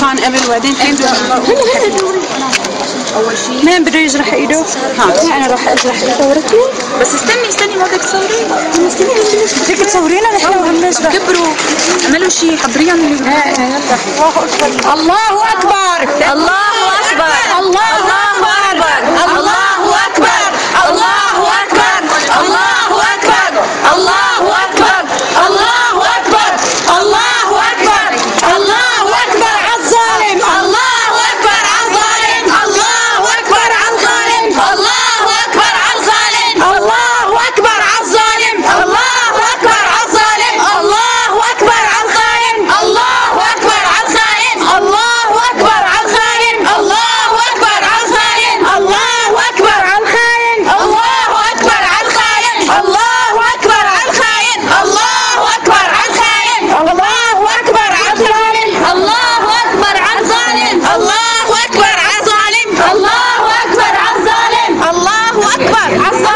كان قبل وبعدين فين اول شيء مين بده يجرح ايده؟ ها انا راح اجرح ايده وركي. بس استني ما بدك تصوري. بدك تصورينا نحن وهم نجرح. كبروا اعملوا شيء حضريهم اللي يلا الله اكبر الله اكبر الله اكبر الله اكبر الله اكبر الله اكبر الله اكبر الله اكبر الله اكبر الله اكبر على الظالم الله اكبر على الظالم الله اكبر على الظالم الله اكبر على الظالم الله اكبر على الظالم الله اكبر على الظالم الله اكبر على الظالم الله اكبر على الظالم الله اكبر على الظالم الله اكبر على الظالم الله اكبر على الخاين الله اكبر على الخاين الله اكبر على الخاين الله اكبر على الخاين الله اكبر على الظالم الله اكبر على الظالم الله اكبر على الظالم الله اكبر على الظالم الله اكبر على الظالم